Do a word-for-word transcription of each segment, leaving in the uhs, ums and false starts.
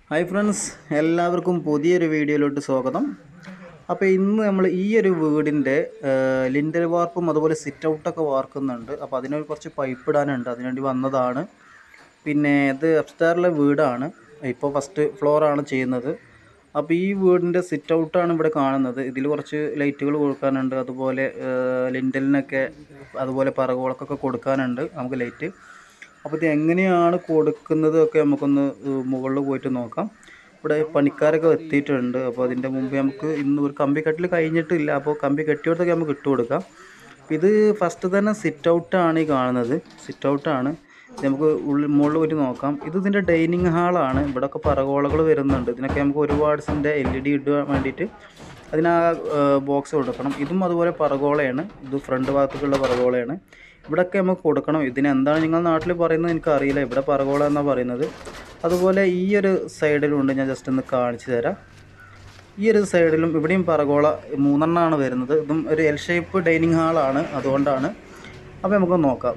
Hi friends, എല്ലാവർക്കും പുതിയൊരു വീഡിയോയിലോട്ട് സ്വാഗതം. അപ്പോൾ ഇന്ന് നമ്മൾ ഈ ഒരു വീടിൻ്റെ ലിൻഡൽ വാർപ്പും അതുപോലെ സിറ്റ് ഔട്ടൊക്കെ വാർക്കുന്നുണ്ട്. അപ്പോൾ അതിനൊരു കുറച്ച് പൈപ്പ് ഇടാനുണ്ട്, അതിനുവേണ്ടി വന്നതാണ്. പിന്നെ ഇത് അപ്സ്റ്റെയറിലെ വീടാണ്, ഇപ്പോൾ ഫസ്റ്റ് ഫ്ലോറാണ് ചെയ്യുന്നത്. അപ്പോൾ ഈ വീടിൻ്റെ സിറ്റ് ഔട്ടാണ് ഇവിടെ കാണുന്നത്. ഇതിൽ കുറച്ച് ലൈറ്റുകൾ കൊടുക്കാനുണ്ട്, അതുപോലെ ലിൻഡലിനൊക്കെ അതുപോലെ പറകോളക്കൊക്കെ കൊടുക്കാനുണ്ട് നമുക്ക് ലൈറ്റ്. അപ്പോൾ ഇത് എങ്ങനെയാണ് കൊടുക്കുന്നത് ഒക്കെ നമുക്കൊന്ന് മുകളിൽ പോയിട്ട് നോക്കാം. ഇവിടെ പണിക്കാരൊക്കെ എത്തിയിട്ടുണ്ട്. അപ്പോൾ അതിൻ്റെ മുമ്പ് നമുക്ക് ഇന്ന് ഒരു കമ്പി കെട്ടിൽ കഴിഞ്ഞിട്ടില്ല, അപ്പോൾ കമ്പി കെട്ടിയോടത്തൊക്കെ നമുക്ക് ഇട്ട് കൊടുക്കാം. ഇത് ഫസ്റ്റ് തന്നെ സിറ്റ് ഔട്ടാണ് ഈ കാണുന്നത്, സിറ്റ് ഔട്ടാണ്. നമുക്ക് ഉള്ളിൽ മുകളിൽ പോയിട്ട് നോക്കാം. ഇത് ഇതിൻ്റെ ഡൈനിങ് ഹാളാണ്. ഇവിടെയൊക്കെ പറകോളകൾ വരുന്നുണ്ട്. ഇതിനൊക്കെ നമുക്ക് ഒരു വാട്സിൻ്റെ എൽ ഇ ഡി ഇടാൻ വേണ്ടിയിട്ട് അതിനാ ബോക്സ് കൊടുക്കണം. ഇതും അതുപോലെ പറകോളയാണ്, ഇത് ഫ്രണ്ട് ഭാഗത്തേക്കുള്ള പറകോളയാണ്. ഇവിടെയൊക്കെ നമുക്ക് കൊടുക്കണം. ഇതിനെന്താണ് നിങ്ങൾ നാട്ടിൽ പറയുന്നത് എനിക്കറിയില്ല, ഇവിടെ പറകോള എന്നാണ് പറയുന്നത്. അതുപോലെ ഈ ഒരു സൈഡിലുണ്ട്, ഞാൻ ജസ്റ്റ് ഒന്ന് കാണിച്ചു തരാം. ഈ ഒരു സൈഡിലും ഇവിടെയും പറകോള മൂന്നെണ്ണമാണ് വരുന്നത്. ഇതും ഒരു എൽ ഷേപ്പ് ഡൈനിങ് ഹാളാണ്, അതുകൊണ്ടാണ്. അപ്പോൾ നമുക്ക് നോക്കാം.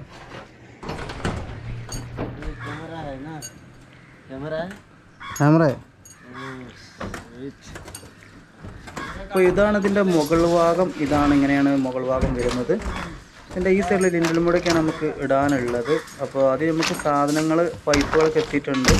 ക്യാമറ അപ്പോൾ ഇതാണ് ഇതിൻ്റെ മുകൾ ഭാഗം. ഇതാണ് ഇങ്ങനെയാണ് മുകൾ ഭാഗം വരുന്നത്. ഇതിൻ്റെ ഈ സൈഡിൽ ലിൻഡലും കൂടെയൊക്കെയാണ് നമുക്ക് ഇടാനുള്ളത്. അപ്പോൾ അത് നമുക്ക് സാധനങ്ങൾ പൈപ്പുകളൊക്കെ എത്തിയിട്ടുണ്ട്.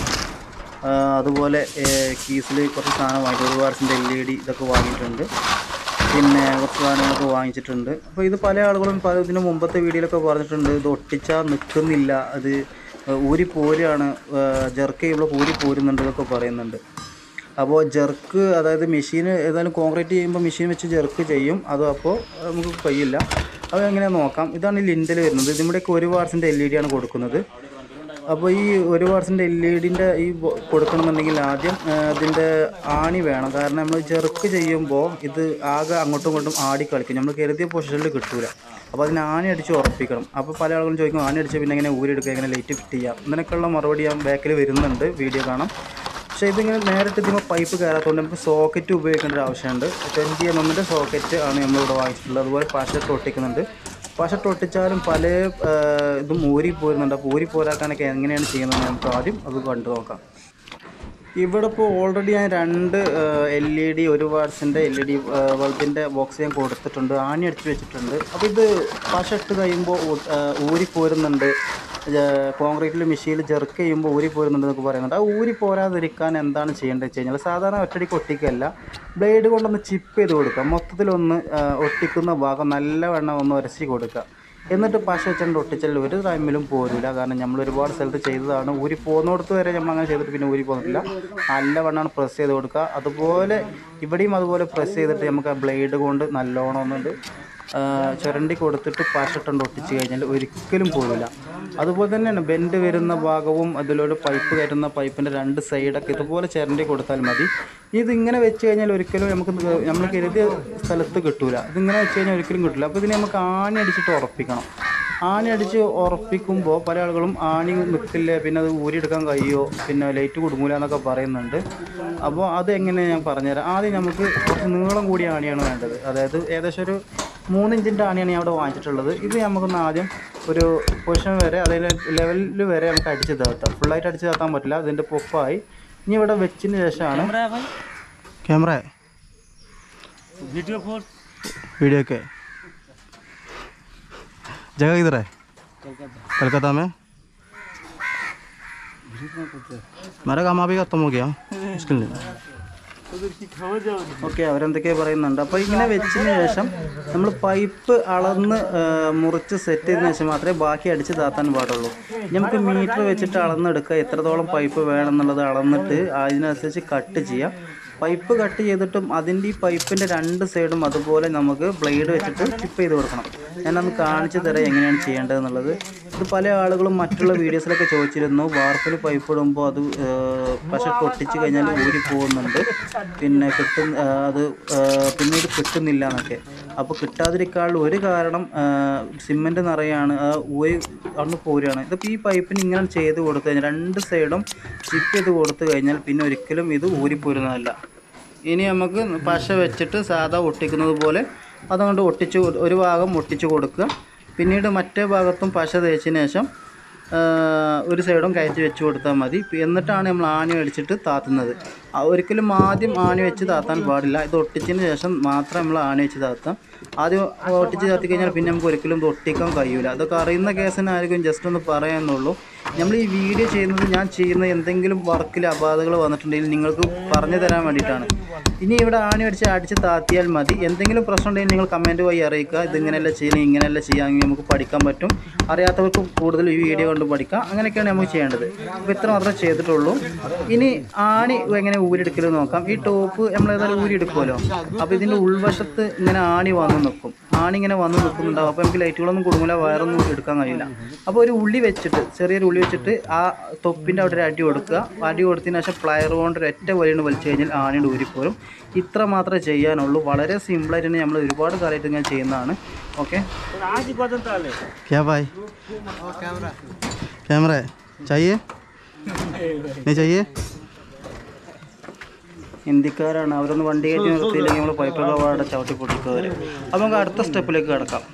അതുപോലെ കീസിൽ കുറച്ച് സാധനം വാങ്ങിയിട്ട് ഒരു വാർസിൻ്റെ എൽ ഇ ഡി ഇതൊക്കെ വാങ്ങിയിട്ടുണ്ട്. പിന്നെ കുറച്ച് സാധനങ്ങളൊക്കെ വാങ്ങിച്ചിട്ടുണ്ട്. അപ്പോൾ ഇത് പല ആളുകളും പല ഇതിന് മുമ്പത്തെ വീഡിയോയിലൊക്കെ പറഞ്ഞിട്ടുണ്ട്, ഇത് ഒട്ടിച്ചാൽ നിൽക്കുന്നില്ല, അത് ഊരി പോരുകയാണ്, ജെർക്ക് ചെയ്യുമ്പോൾ ഊരി പോരുന്നുണ്ട് എന്നൊക്കെ പറയുന്നുണ്ട്. അപ്പോൾ ജെർക്ക്, അതായത് മെഷീൻ ഏതായാലും കോൺക്രീറ്റ് ചെയ്യുമ്പോൾ മെഷീൻ വെച്ച് ജെർക്ക് ചെയ്യും, അത് അപ്പോൾ നമുക്ക് കഴിയില്ല. അത് എങ്ങനെ നോക്കാം. ഇതാണ് ഈ ലിൻഡൽ വരുന്നത്. ഇതിൻ്റെയൊക്കെ ഒരു വാട്സിൻ്റെ എൽ ഇ ഡി ആണ് കൊടുക്കുന്നത്. അപ്പോൾ ഈ ഒരു വാട്സിൻ്റെ എൽ ഇ ഡിൻ്റെ ഈ കൊടുക്കണമെന്നുണ്ടെങ്കിൽ ആദ്യം ഇതിൻ്റെ ആണി വേണം. കാരണം നമ്മൾ ജെർക്ക് ചെയ്യുമ്പോൾ ഇത് ആകെ അങ്ങോട്ടും ഇങ്ങോട്ടും ആടി കളിക്കും, നമ്മൾ കരുതിയ പൊസിഷനിൽ കിട്ടൂല. അപ്പോൾ അതിന് ആണി അടിച്ച് ഉറപ്പിക്കണം. അപ്പോൾ പല ആളുകളും ചോദിക്കും, ആണി അടിച്ച് പിന്നെ എങ്ങനെ ഊരെടുക്കുക, എങ്ങനെ ലൈറ്റ് ഫിറ്റ് ചെയ്യാം, ഇതിനൊക്കെയുള്ള മറുപടി ഞാൻ ബാക്കിൽ വരുന്നുണ്ട്, വീഡിയോ കാണാം. പക്ഷേ ഇതിങ്ങനെ നേരിട്ട് ഇതിപ്പോൾ പൈപ്പ് കയറാത്തതുകൊണ്ട് നമുക്ക് സോക്കറ്റ് ഉപയോഗിക്കേണ്ട ഒരു ആവശ്യമുണ്ട്. ട്വൻറ്റി എം എമ്മിൻ്റെ സോക്കറ്റ് ആണ് നമ്മളിവിടെ വാങ്ങിച്ചിട്ടുള്ളത്. അതുപോലെ പശട്ട് ഒട്ടിക്കുന്നുണ്ട്. പശട്ട് ഒട്ടിച്ചാലും പല ഇതും ഊരി പോരുന്നുണ്ട്. അപ്പോൾ ഊരി പോരാക്കാനൊക്കെ എങ്ങനെയാണ് ചെയ്യുന്നത് നമുക്ക് ആദ്യം അത് കണ്ടു നോക്കാം. ഇവിടെ ഇപ്പോൾ ഓൾറെഡി ഞാൻ രണ്ട് എൽ ഇ ഡി ഒരു വാട്സിൻ്റെ എൽ ഇ ഡി ബൾബിൻ്റെ ബോക്സ് ഞാൻ കൊടുത്തിട്ടുണ്ട്, ആണി അടിച്ച് വെച്ചിട്ടുണ്ട്. അപ്പോൾ ഇത് പശട്ട് കഴിയുമ്പോൾ ഊരി പോരുന്നുണ്ട്, കോൺക്രീറ്റിൽ മെഷീനിൽ ജെർക്ക് ചെയ്യുമ്പോൾ ഊരി പോരുന്നുണ്ടെന്നൊക്കെ പറയുന്നുണ്ട്. ആ ഊരി പോരാതിരിക്കാൻ എന്താണ് ചെയ്യേണ്ടത് വെച്ച് കഴിഞ്ഞാൽ, സാധാരണ ഒറ്റടിക്ക് ഒട്ടിക്കല്ല, ബ്ലേഡ് കൊണ്ടൊന്ന് ചിപ്പ് ചെയ്ത് കൊടുക്കുക. മൊത്തത്തിലൊന്ന് ഒട്ടിക്കുന്ന ഭാഗം നല്ലവണ്ണം ഒന്ന് ഉരച്ച് കൊടുക്കുക. എന്നിട്ട് പശ വെച്ചുകൊണ്ട് ഒട്ടിച്ചാൽ ഒരു ടൈമിലും പോരില്ല. കാരണം നമ്മൾ ഒരുപാട് സ്ഥലത്ത് ചെയ്തതാണ്, ഊരി പോകുന്നിടത്ത് വരെ നമ്മൾ അങ്ങനെ ചെയ്തിട്ട് പിന്നെ ഊരി പോകുന്നില്ല. നല്ലവണ്ണമാണ് പ്രസ് ചെയ്ത് കൊടുക്കുക. അതുപോലെ ഇവിടെയും അതുപോലെ പ്രസ് ചെയ്തിട്ട് നമുക്ക് ആ ബ്ലേഡ് കൊണ്ട് നല്ലോണം ഒന്നുണ്ട് ചുരണ്ടി കൊടുത്തിട്ട് പശട്ടുണ്ട് ഒട്ടിച്ച് കഴിഞ്ഞാൽ ഒരിക്കലും പോരില്ല. അതുപോലെ തന്നെയാണ് ബെൻഡ് വരുന്ന ഭാഗവും അതിലൂടെ പൈപ്പ് കയറ്റുന്ന പൈപ്പിൻ്റെ രണ്ട് സൈഡൊക്കെ ഇതുപോലെ ചുരണ്ടി കൊടുത്താൽ മതി. ഇതിങ്ങനെ വെച്ച് കഴിഞ്ഞാൽ ഒരിക്കലും നമുക്ക് നമ്മൾ കരുതിയ സ്ഥലത്ത് കിട്ടൂല. ഇതിങ്ങനെ വെച്ച് കഴിഞ്ഞാൽ ഒരിക്കലും കിട്ടില്ല. അപ്പോൾ ഇതിനെ നമുക്ക് ആണി അടിച്ചിട്ട് ഉറപ്പിക്കണം. ആണി അടിച്ച് ഉറപ്പിക്കുമ്പോൾ പല ആളുകളും ആണി നിൽക്കില്ല, പിന്നെ അത് ഊരിയെടുക്കാൻ കഴിയുമോ, പിന്നെ ലൈറ്റ് കൊടുങ്ങൂല എന്നൊക്കെ പറയുന്നുണ്ട്. അപ്പോൾ അതെങ്ങനെ ഞാൻ പറഞ്ഞുതരാം. ആദ്യം നമുക്ക് കുറച്ച് നീളം കൂടിയ ആണിയാണ് വേണ്ടത്. അതായത് ഏകദേശം ഒരു മൂന്നിഞ്ചിൻ്റെ ആണിയാണ് ഞാൻ അവിടെ വാങ്ങിച്ചിട്ടുള്ളത്. ഇത് നമുക്കൊന്ന് ആദ്യം ഒരു പൊസിഷൻ വരെ, അതിൽ ലെവലിൽ വരെ നമുക്ക് അടിച്ച് താത്താം. ഫുള്ളായിട്ട് അടിച്ച് താത്താൻ പറ്റില്ല, അതിൻ്റെ പൊപ്പായി. ഇനി ഇവിടെ വെച്ചതിന് ശേഷമാണ് ക്യാമറ വീഡിയോ വീഡിയോ ഒക്കെ जगह किधर है? कलकत्ता में। मेरा काम अभी खत्म हो गया इसके लिए. ഓക്കെ, അവരെന്തൊക്കെയാണ് പറയുന്നുണ്ട്. അപ്പോൾ ഇങ്ങനെ വെച്ചതിന് ശേഷം നമ്മൾ പൈപ്പ് അളന്ന് മുറിച്ച് സെറ്റ് ചെയ്തതിന് ശേഷം മാത്രമേ ബാക്കി അടിച്ച് താത്താൻ പാടുള്ളൂ. നമുക്ക് മീറ്റർ വെച്ചിട്ട് അളന്നെടുക്കുക, എത്രത്തോളം പൈപ്പ് വേണമെന്നുള്ളത് അളന്നിട്ട് അതിനനുസരിച്ച് കട്ട് ചെയ്യാം. പൈപ്പ് കട്ട് ചെയ്തിട്ടും അതിൻ്റെ ഈ പൈപ്പിൻ്റെ രണ്ട് സൈഡും അതുപോലെ നമുക്ക് ബ്ലേഡ് വെച്ചിട്ട് ചിപ്പ് ചെയ്ത് കൊടുക്കണം. ഞാനൊന്ന് കാണിച്ചു തരാം എങ്ങനെയാണ് ചെയ്യേണ്ടതെന്നുള്ളത്. ഇത് പല ആളുകളും മറ്റുള്ള വീഡിയോസിലൊക്കെ ചോദിച്ചിരുന്നു, വാർപ്പിൽ പൈപ്പ് ഇടുമ്പോൾ അത് പശ പൊട്ടിച്ച് കഴിഞ്ഞാൽ ഊരി പോകുന്നുണ്ട്, പിന്നെ കിട്ടും അത് പിന്നീട് കിട്ടുന്നില്ല എന്നൊക്കെ. അപ്പോൾ കിട്ടാതിരിക്കാനുള്ള ഒരു കാരണം സിമെൻറ്റ് നിറയാണ്, ആ ഊരി അന്ന് പോരുകയാണ്. ഇതിപ്പോൾ ഈ പൈപ്പിന് ഇങ്ങനെ ചെയ്ത് കൊടുത്തു കഴിഞ്ഞാൽ രണ്ട് സൈഡും ചിപ്പ് ചെയ്ത് കൊടുത്തു കഴിഞ്ഞാൽ പിന്നെ ഒരിക്കലും ഇത് ഊരിപ്പോരുന്നതല്ല. ഇനി നമുക്ക് പശ വെച്ചിട്ട് സാധാ ഒട്ടിക്കുന്നത് പോലെ അതുകൊണ്ട് ഒട്ടിച്ച് ഒരു ഭാഗം ഒട്ടിച്ച് കൊടുക്കുക. പിന്നീട് മറ്റേ ഭാഗത്തും പശ തേച്ചതിന് ശേഷം ഒരു സൈഡും കയറ്റി വെച്ച് കൊടുത്താൽ മതി. എന്നിട്ടാണ് നമ്മൾ ആണി അടിച്ചിട്ട് താത്തുന്നത്. ഒരിക്കലും ആദ്യം ആണി വെച്ച് താത്താൻ പാടില്ല. ഇത് ഒട്ടിച്ചതിന് ശേഷം മാത്രം നമ്മൾ ആണി വെച്ച് താത്താം. ആദ്യം ഒട്ടിച്ച് താത്തി കഴിഞ്ഞാൽ പിന്നെ നമുക്ക് ഒരിക്കലും ഇത് ഒട്ടിക്കാൻ കഴിയില്ല. അതൊക്കെ അറിയുന്ന കേസിനായിരിക്കും ജസ്റ്റ് ഒന്ന് പറയാമെന്നുള്ളൂ. നമ്മൾ ഈ വീഡിയോ ചെയ്യുന്നത് ഞാൻ ചെയ്യുന്ന എന്തെങ്കിലും വർക്കിൽ അപാധകൾ വന്നിട്ടുണ്ടെങ്കിൽ നിങ്ങൾക്ക് പറഞ്ഞു തരാൻ വേണ്ടിയിട്ടാണ്. ഇനി ഇവിടെ ആണി അടിച്ച് അടിച്ച് താത്തിയാൽ മതി. എന്തെങ്കിലും പ്രശ്നം ഉണ്ടെങ്കിൽ നിങ്ങൾ കമൻറ്റ് വഴി അറിയിക്കുക. ഇതിങ്ങനെയല്ല ചെയ്യുന്നത്, ഇങ്ങനെയല്ല ചെയ്യാമെങ്കിൽ നമുക്ക് പഠിക്കാൻ പറ്റും. അറിയാത്തവർക്ക് കൂടുതൽ ഈ വീഡിയോ കൊണ്ട് പഠിക്കാം. അങ്ങനെയൊക്കെയാണ് നമുക്ക് ചെയ്യേണ്ടത്. അപ്പോൾ ഇത്ര മാത്രമേ ചെയ്തിട്ടുള്ളൂ. ഇനി ആണി എങ്ങനെ ഊരിയെടുക്കലെന്ന് നോക്കാം. ഈ ടോപ്പ് നമ്മൾ ഏതായാലും ഊരിയെടുക്കുമല്ലോ. അപ്പോൾ ഇതിൻ്റെ ഉൾവശത്ത് ഇങ്ങനെ ആണി വന്ന് നിൽക്കും. ആണി ഇങ്ങനെ വന്ന് നിൽക്കുന്നുണ്ടാവും. അപ്പോൾ നമുക്ക് ലൈറ്റുകളൊന്നും കൊടുക്കില്ല, വയറൊന്നും എടുക്കാൻ കഴിയില്ല. അപ്പോൾ ഒരു ഉള്ളി വെച്ചിട്ട് ചെറിയൊരു ഉള്ളി വെച്ചിട്ട് ആ തൊപ്പിൻ്റെ അവിടെ ഒരു അടി കൊടുക്കുക. അടി കൊടുത്തതിന് ശേഷം പ്ലയർ കൊണ്ട് ഒരൊറ്റ വലിയാണ് വലിച്ചു കഴിഞ്ഞാൽ ആണിയുടെ ഊരിപ്പോരും. ഇത്ര മാത്രമേ ചെയ്യാനുള്ളൂ. വളരെ സിമ്പിളായിട്ട് തന്നെ നമ്മൾ ഒരുപാട് കാലമായിട്ട് ഞാൻ ചെയ്യുന്നതാണ്. ഓക്കെ, ക്യാ ഭായ് ക്യാമറ ചായേ നീ ചായേ ഹിന്ദിക്കാരാണ്. അവരൊന്ന് വണ്ടി കയറ്റി നിർത്തിയില്ലെങ്കിൽ നമ്മൾ പൈപ്പൊക്കെ പാടെ ചവിട്ടി പൊട്ടിക്കുക വരെ. അപ്പോൾ നമുക്ക് അടുത്ത സ്റ്റെപ്പിലേക്ക് കിടക്കാം.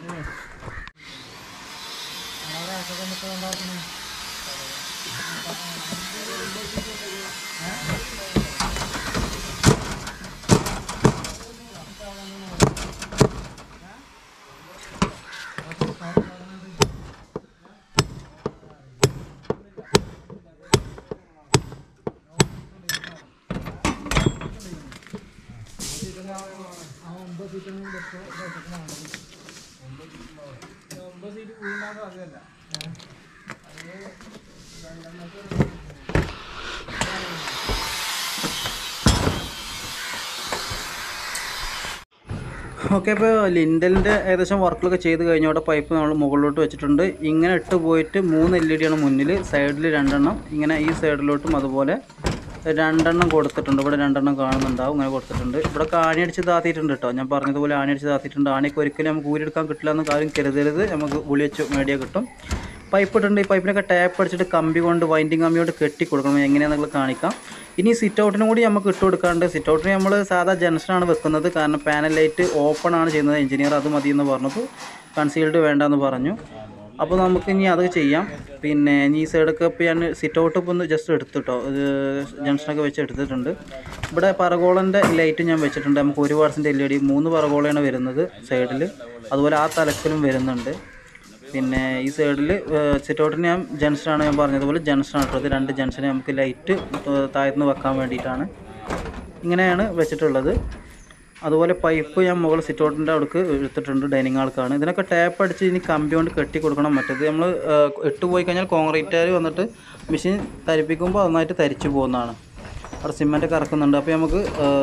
ഓക്കെ, ഇപ്പോൾ ലിൻഡലിൻ്റെ ഏകദേശം വർക്കുകളൊക്കെ ചെയ്ത് കഴിഞ്ഞോടെ പൈപ്പ് നമ്മൾ മുകളിലോട്ട് വെച്ചിട്ടുണ്ട്. ഇങ്ങനെ ഇട്ട് പോയിട്ട് മൂന്ന് എൽ ഇ ഡിയാണ് മുന്നിൽ, സൈഡിൽ രണ്ടെണ്ണം, ഇങ്ങനെ ഈ സൈഡിലോട്ടും അതുപോലെ രണ്ടെണ്ണം കൊടുത്തിട്ടുണ്ട്. ഇവിടെ രണ്ടെണ്ണം കാണുന്നുണ്ടാവും, ഇങ്ങനെ കൊടുത്തിട്ടുണ്ട്. ഇവിടെ ആണി അടിച്ച് താത്തിയിട്ടുണ്ട് കേട്ടോ. ഞാൻ പറഞ്ഞതുപോലെ ആണി അടിച്ച് താത്തിയിട്ടുണ്ട്. ആണിയൊക്കെ ഒരിക്കലും നമുക്ക് ഊരിയെടുക്കാൻ കിട്ടില്ല എന്ന് കാര്യം കരുതരുത്. നമുക്ക് ഉളി വെച്ച് മേടിയ കിട്ടും. പൈപ്പ് ഇട്ടുണ്ട്. ഈ പൈപ്പിനൊക്കെ ടാപ്പ് അടിച്ചിട്ട് കമ്പി കൊണ്ട് വൈൻഡിങ് കമ്പി കൊണ്ട് കെട്ടി കൊടുക്കണം. എങ്ങനെയാണെന്നുള്ളത് കാണിക്കാം. ഇനി സിറ്റ് ഔട്ടിനും കൂടി നമുക്ക് ഇട്ട് കൊടുക്കാണ്ട്. സിറ്റ് ഔട്ടിന് നമ്മൾ സാധാ ജംഗ്ഷനാണ് വെക്കുന്നത്. കാരണം പാനൽ ലൈറ്റ് ഓപ്പൺ ആണ് ചെയ്യുന്നത്. എഞ്ചിനീയർ അത് മതി എന്ന് പറഞ്ഞപ്പോൾ കൺസീൽഡ് വേണ്ടെന്ന് പറഞ്ഞു. അപ്പോൾ നമുക്ക് ഇനി അത് ചെയ്യാം. പിന്നെ ഈ സൈഡൊക്കെ ഇപ്പോൾ ഞാൻ സിറ്റ് ഔട്ട് ഇപ്പോൾ ഒന്ന് ജസ്റ്റ് എടുത്തിട്ടോ, ഇത് ജംഗ്ഷനൊക്കെ വെച്ച് എടുത്തിട്ടുണ്ട്. ഇവിടെ പറഗോളൻ്റെ ലൈറ്റ് ഞാൻ വെച്ചിട്ടുണ്ട്. നമുക്ക് ഒരു വാട്സിൻ്റെ എൽ ഇ ഡി മൂന്ന് പറഗോളയാണ് വരുന്നത് സൈഡിൽ. അതുപോലെ ആ തലക്കലും വരുന്നുണ്ട്. പിന്നെ ഈ സൈഡിൽ സിറ്റ് ഔട്ടിന് ഞാൻ ജംഗ്ഷനാണ് ഞാൻ പറഞ്ഞതുപോലെ ജംഗ്ഷനാണ് ഇട്ടത്. രണ്ട് ജംഗ്ഷന് നമുക്ക് ലൈറ്റ് താഴ്ന്ന് വെക്കാൻ വേണ്ടിയിട്ടാണ് ഇങ്ങനെയാണ് വെച്ചിട്ടുള്ളത്. അതുപോലെ പൈപ്പ് ഞാൻ മുകളിൽ സിറ്റ് ഔട്ടിൻ്റെ അവിടേക്ക് എടുത്തിട്ടുണ്ട്. ഡൈനിങ് ആൾക്കാണ്. ഇതിനൊക്കെ ടാപ്പ് അടിച്ച് ഇനി കമ്പി കൊണ്ട് കെട്ടി കൊടുക്കണം. മറ്റേത് നമ്മൾ ഇട്ട് പോയി കഴിഞ്ഞാൽ കോൺക്രീറ്റുകാർ വന്നിട്ട് മെഷീൻ തരിപ്പിക്കുമ്പോൾ നന്നായിട്ട് തരിച്ചു പോകുന്നതാണ്. അവിടെ സിമെൻറ്റ് കറക്കുന്നുണ്ട്. അപ്പോൾ നമുക്ക്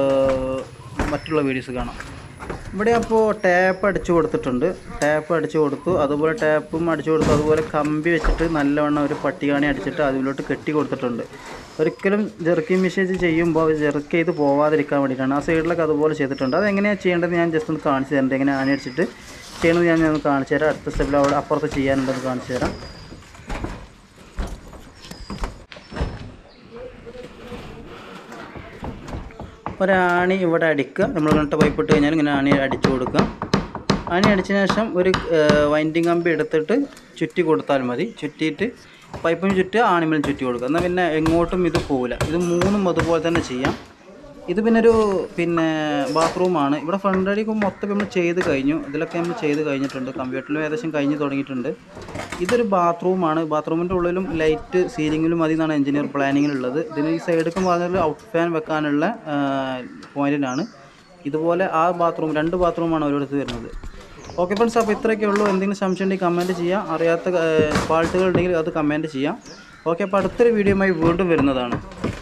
മറ്റുള്ള വീഡിയോസ് കാണാം. ഇവിടെ അപ്പോൾ ടാപ്പ് അടിച്ചു കൊടുത്തിട്ടുണ്ട്. ടാപ്പ് അടിച്ചു കൊടുത്തു. അതുപോലെ ടാപ്പും അടിച്ചു കൊടുത്തു. അതുപോലെ കമ്പി വെച്ചിട്ട് നല്ലവണ്ണം ഒരു പട്ടികാണി അടിച്ചിട്ട് അതിലോട്ട് കെട്ടി കൊടുത്തിട്ടുണ്ട്. ഒരിക്കലും ജെർക്കി മെഷീൻ ചെയ്യുമ്പോൾ ജെർക്ക് ചെയ്ത് പോവാതിരിക്കാൻ വേണ്ടിയിട്ടാണ്. ആ സൈഡിലൊക്കെ അതുപോലെ ചെയ്തിട്ടുണ്ട്. അതെങ്ങനെയാണ് ചെയ്യേണ്ടത് ഞാൻ ജസ്റ്റ് ഒന്ന് കാണിച്ചു തരേണ്ടത്. എങ്ങനെ ആണി അടിച്ചിട്ട് ചെയ്യണമെന്ന് ഞാൻ ഒന്ന് കാണിച്ചു തരാം. അടുത്ത സ്റ്റെപ്പിൽ അവിടെ അപ്പുറത്ത് ചെയ്യാനുണ്ടെന്ന് കാണിച്ചു തരാം. ഒരാണി ഇവിടെ അടിക്കുക. നമ്മൾ കണ്ടിട്ട് പൈപ്പ് ഇട്ട് കഴിഞ്ഞാൽ ഇങ്ങനെ ആണി അടിച്ചു കൊടുക്കുക. ആണി അടിച്ചതിന് ശേഷം ഒരു വൈൻഡിങ് കമ്പി എടുത്തിട്ട് ചുറ്റി കൊടുത്താൽ മതി. ചുറ്റിയിട്ട് പൈപ്പിന് ചുറ്റുക, ആണിമേലും ചുറ്റി കൊടുക്കുക. എന്നാൽ പിന്നെ എങ്ങോട്ടും ഇത് പോവില്ല. ഇത് മൂന്നും അതുപോലെ തന്നെ ചെയ്യാം. ഇത് പിന്നെ ഒരു പിന്നെ ബാത്റൂമാണ്. ഇവിടെ ഫ്രണ്ട് അടിക്ക് മൊത്തം നമ്മൾ ചെയ്ത് കഴിഞ്ഞു. ഇതിലൊക്കെ നമ്മൾ ചെയ്ത് കഴിഞ്ഞിട്ടുണ്ട്. കമ്പ്യൂട്ടറിലും ഏകദേശം കഴിഞ്ഞ് തുടങ്ങിയിട്ടുണ്ട്. ഇതൊരു ബാത്റൂമാണ്. ബാത്റൂമിൻ്റെ ഉള്ളിലും ലൈറ്റ് സീലിങ്ങിലും മതി എന്നാണ് എഞ്ചിനീയർ പ്ലാനിങ്ങിലുള്ളത്. ഇതിന് ഈ സൈഡിലേക്ക് പറഞ്ഞാൽ ഔട്ട് ഫാൻ വെക്കാനുള്ള പോയിന്റിനാണ്. ഇതുപോലെ ആ ബാത്റൂം രണ്ട് ബാത്റൂമാണ് ഓരോരുത്തർ വരുന്നത്. ഓക്കെ ഫ്രണ്ട്സ്, അപ്പോൾ ഇത്രയൊക്കെ ഉള്ളൂ. എന്തെങ്കിലും സംശയം ഉണ്ടെങ്കിൽ കമൻറ്റ് ചെയ്യാം. അറിയാത്ത ഫാൾട്ടുകൾ ഉണ്ടെങ്കിൽ അത് കമൻറ്റ് ചെയ്യാം. ഓക്കെ, അപ്പോൾ അടുത്തൊരു വീഡിയോയുമായി വീണ്ടും വരുന്നതാണ്.